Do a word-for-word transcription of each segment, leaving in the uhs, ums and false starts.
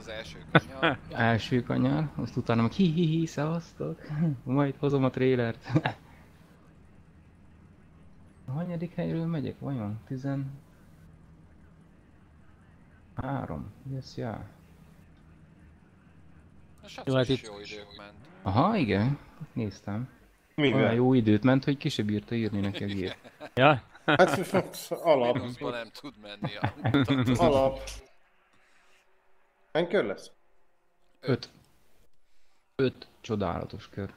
az első kanyar. Első kanyar, azt utána meg hi-hi-hi, szevasztok. Majd hozom a trélert. A hanyadik helyről megyek vajon? tizenhárom? Yes, yeah. A sac is jó idők ment. Aha, igen. Néztem. Mivel? Olyan jó időt ment, hogy ki se bírta írni neki a gép. Ja? Hát alap. Minuszban nem tud menni a... Alap. Hány kör lesz? Öt. Öt csodálatos kör.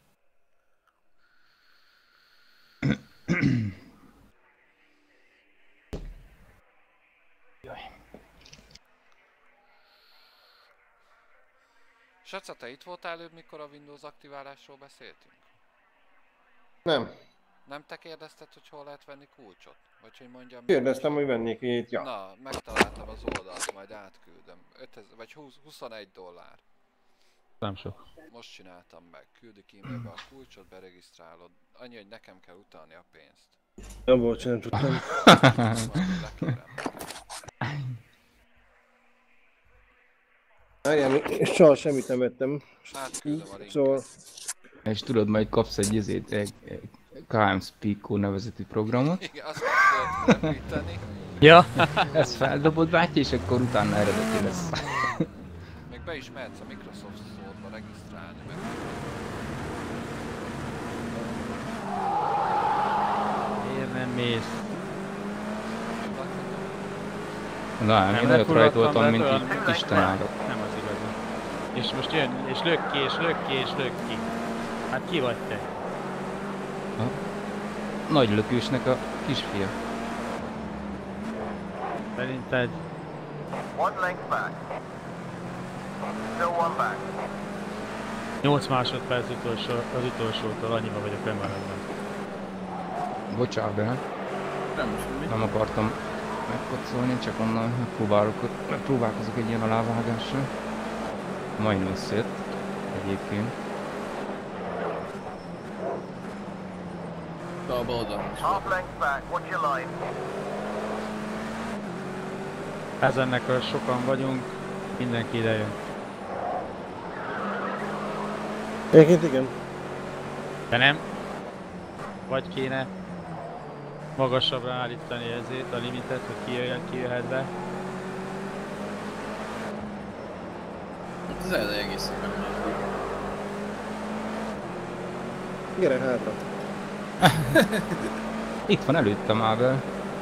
Saca, te itt voltál előbb, mikor a Windows aktiválásról beszéltünk? Nem. Nem te kérdezted, hogy hol lehet venni kulcsot? Vagy hogy mondjam... Kérdeztem, hogy vennék itt, ja. Na, megtaláltam az oldalt, majd átküldöm. ötezer, vagy húsz, huszonegy dollár. Nem sok. Most csináltam meg. Küldik e-mailbe a kulcsot, beregisztrálod. Annyi, hogy nekem kell utalni a pénzt. Ja, bocs, nem tudtam. Várjál, és soha semmit nem ettem. Átküldöm a linket. Szóval... És tudod, majd kapsz egy izét, egy ká em Speako nevezetű programot. Igen, azt kell telepíteni. Ja. Ezt feldobod, bátya, és akkor utána eredeti lesz. Még be is mehetsz a Microsoft Store-ba regisztrálni meg. Miért nem mész? Na, én olyat rajtoltam, mint olyan... Isten áldott. Nem az igazi. És most jön, és lök ki, és lök ki, és lök ki. Hát ki vagy te? Ha? Nagy lökősnek a kisfia. Szerinted? One length back. Still one back. nyolc másodperc utolsó, az utolsótól annyiba vagyok lemaradva. Bocsánat, de nem akartam megkocolni, csak onnan megpróbálok, megpróbálkozok egy ilyen alávágással. Majdnem összejött egyébként. Half length back, watch your line. Ezennek a sokan vagyunk, mindenki ide jön. Egyébként igen. De nem? Vagy kéne magasabbra állítani ezért a limitet, hogy kijöjjön, kijöhet be. Az elej egész szépen már. Gyere hátra. Itt van előttem Ábel.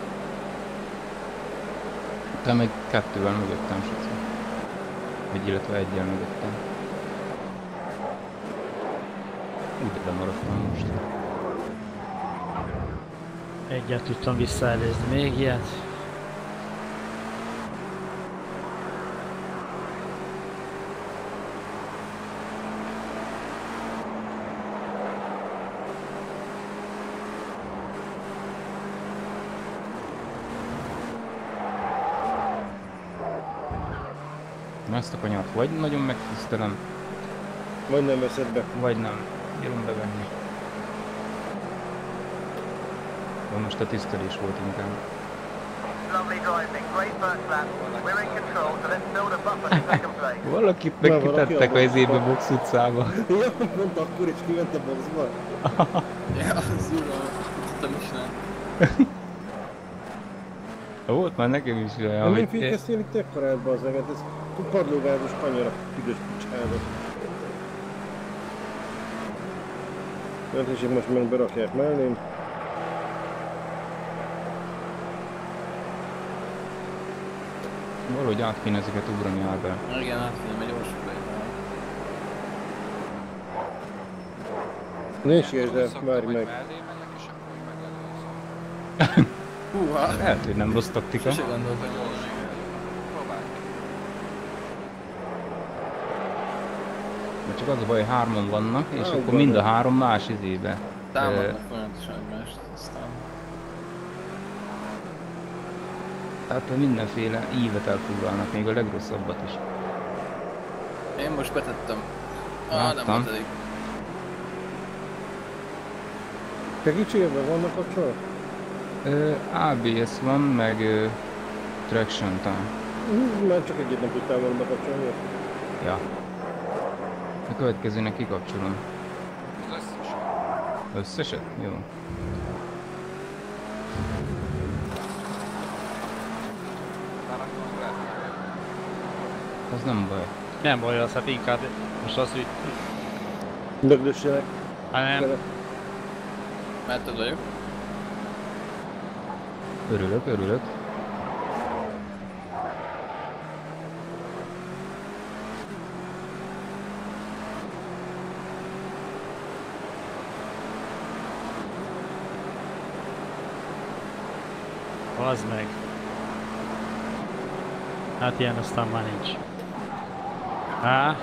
Te meg kettővel mögöttem, Saci. Vagy illetve egyel mögöttem. Úgy lemaradtam most. Egyet tudtam visszaelőzni, még ilyet. Na ezt a kanyart vagy nagyon megtisztelem, Vagy nem veszed be. vagy nem. Jön bevenni. De most a tisztelés volt inkább. Lovely driving, great first lap. We're in control, so let's build a buffer to second place. Valakit megkitettek az évbe Box utcába. Ja, mondta akkor is kiment a boxba. Ja, az jó, tudtam is nem. Volt már nekem is olyan, Nem hogy... én fékeztél itt ekkorát, bazd meg, hát ez padlógázos kanyar a büdös picsába. Mert most meg berakják mellém. Valahogy át kéne ezeket ugrani Ábel. Igen, át kéne, mert gyorsan bejön. Ne is értsd el, várj meg. Mellé megyek, és akkor megelőzöm. Húha! Lehet, hogy nem rossz taktika. Sose gondoltam volna még. Próbálj. De csak az a baj, hogy hárman vannak, és Ah, akkor van. mind a három más izébe. Támadnak folyamatosan egymást, aztán... Tehát mindenféle ívet elfoglalnak, még a legrosszabbat is. Én most betettem. Ah, nem Láttam. volt elég. Te kicsiében vannak kapcsolat? Ö, á bé es van, meg ö, traction talán. Már csak egyet nem tudtál volna bekapcsolni. Ja. A következőnek kikapcsolom. Az összes. Összeset? Jó. Már akkor lehet. Az nem baj. Nem baj az, hát inkább most az, hogy Dögdössenek. hanem Mehetted vagyok. Örülök, örülök. az meg. Hát ilyen aztán már nincs. Há?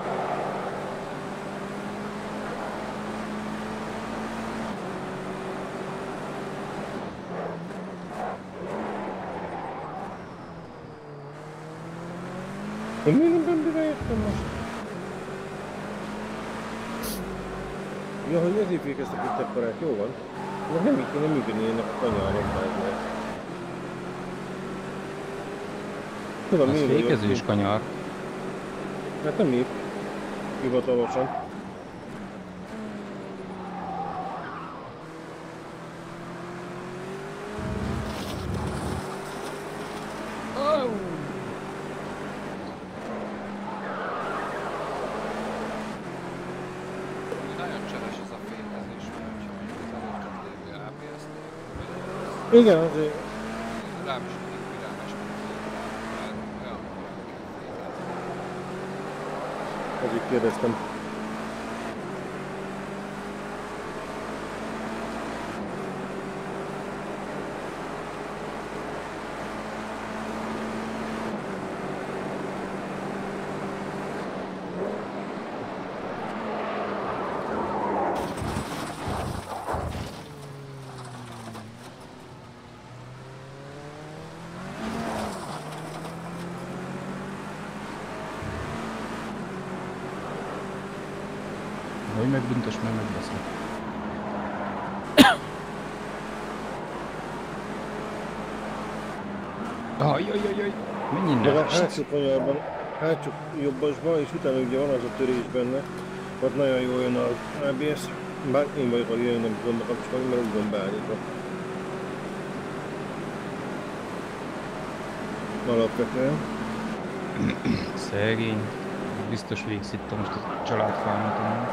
Én még nem bejöttem most. Ja, hogy ezért fékeztek itt ekkorát, jó van. De nem így kéne működni ennek a kanyarnak már. Tudom, Az fékezős kanyar. Hát nem így. Hivatalosan. Igen, azért. Rám is mindig pirálmás, mert olyan Azért kérdeztem. Hogy megbüntös, meg megbeszél. Ajajajaj! Menj innen! Meg a hátsó kanyarban, hátsó jobbasban, és utána ugye van az a törés benne, ott nagyon jól jön az á bé es, bár én vagyok, aki jön, nem tudom bekapcsolni, mert úgy van beállítva. Alapvetően. Szegény. Biztos végzitta most a családfámatomon.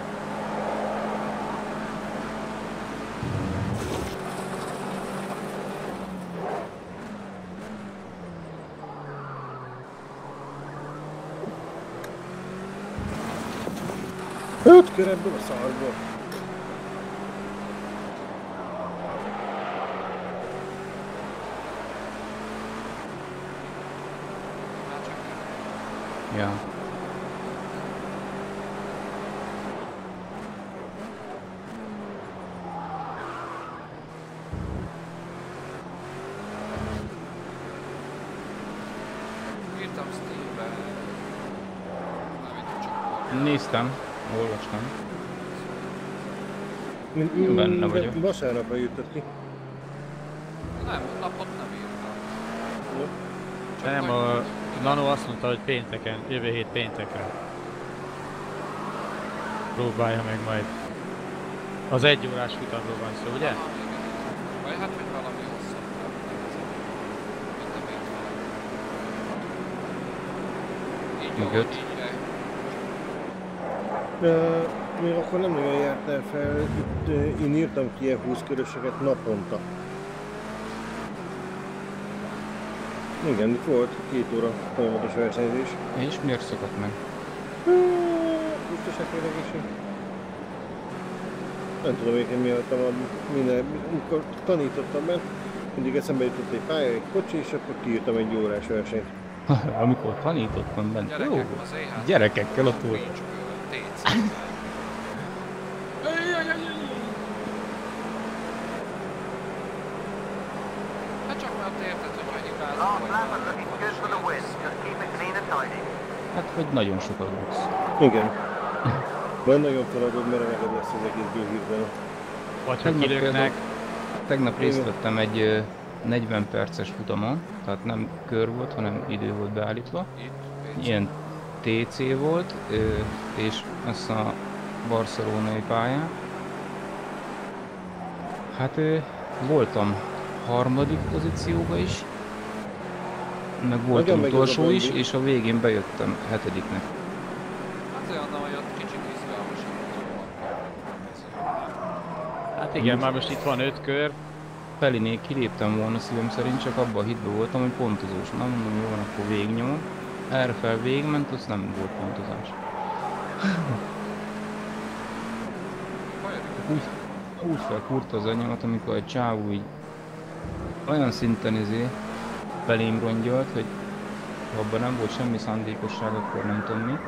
Öt kör ebből a szarból. Ja. írtam Steambe, mármint csak Néztem, olvastam. Én Én benne vagyok. Vasárnapra jöttet ki. nem, napot nem írtam. De nem, a Nano azt mondta, hogy pénteken, jövő hét péntekre. Próbálja meg majd. Az egy órás futamról van szó, ugye? Aha, igen. Vagy hát, hogy valami hosszabb. Mint a miért valami. Így Még ahogy öt. így le. De még akkor nem nagyon jártál fel, itt uh, én írtam ki ilyen húsz köröseket naponta. Igen, itt volt két óra folyamatos versenyzés. És miért szakadt meg? Biztos egészség. Nem tudom én miattam a minden, amikor tanítottam bent, mindig eszembe jutott egy pálya, egy kocsi, és akkor kiírtam egy órás versenyt. Amikor tanítottam bent. Jó, Gyerekek, az é há. gyerekekkel ott volt. Nincs kő, té cé. Hát csak mert érted, hogy ha hibázol Last vagy lap and valami, looking good for the win. Just keep it clean and tidy. Hát, hogy nagyon sokat rúgsz. Igen. Majd nagyon feladod, mert eleged lesz az egészből hirtelen. Vagy ha Tegnap, kilőknek. például- tegnap részt vettem egy ö, negyven perces futamon, tehát nem kör volt, hanem idő volt beállítva. Itt, Pécs. Ilyen té cé volt, ö, és az a barcelonai pályán. Hát ö, voltam harmadik pozícióba is, meg voltam megy az utolsó a is, Bambi. és a végén bejöttem hetediknek. Hát olyan, hogy ott kicsit izgalmasabb volt. Hát igen, már most itt van öt kör. Felinél kiléptem volna szívem szerint, csak abban a hitben voltam, hogy pontozós. Na mondom, jó van, akkor végignyomom. Erre fel végigment, az nem volt pontozás. Úgy, úgy felkúrta az anyamat, amikor egy csávó így olyan szinten izé belém rongyolt, hogy ha abban nem volt semmi szándékosság, akkor nem tudom mi.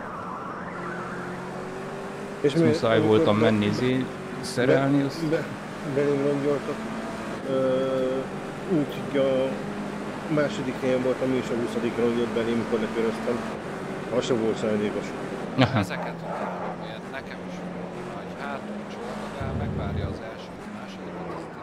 És Ezt muszáj amikor voltam be- menni izé, szerelni, azt Be, belém rongyoltak. Ö, úgy, hogy a második helyen voltam, és a huszadik rongyolt belém, amikor leköröztem. Az sem volt szándékos. aha, Ezeket tudják, hogy nekem is volt, hogy hátul csoltagál, megvárja az elsőt, másodikat, azt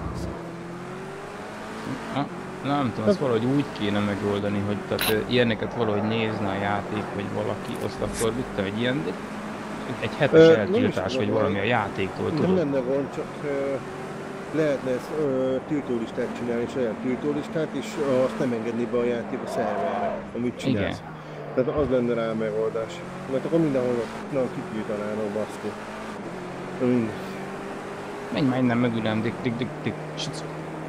direkt Na, nem tudom, ezt valahogy úgy kéne megoldani, hogy tehát ö, ilyeneket valahogy nézne a játék, vagy valaki, azt akkor vittem egy ilyen, de egy hetes Ö, nem is eltiltás, tudom, vagy valami a játéktól, Nem tudod? lenne gond, csak ö, lehetne ezt ö, tiltólistát csinálni, saját tiltólistát, és ö, azt nem engedni be a játék a szerverre, amit csinálsz. Igen. Tehát az lenne rá a megoldás. Mert akkor mindenhol na, kitiltanának, baszki. Na mindegy. Menj már innen mögülem, dik, dik, dik, dik, sic.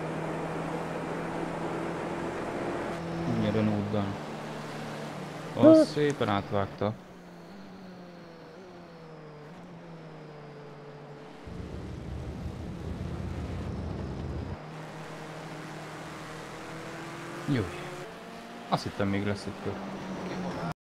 Ugye Renault-ban. Az szépen átvágta. Jó. Azt hittem még lesz egy kör.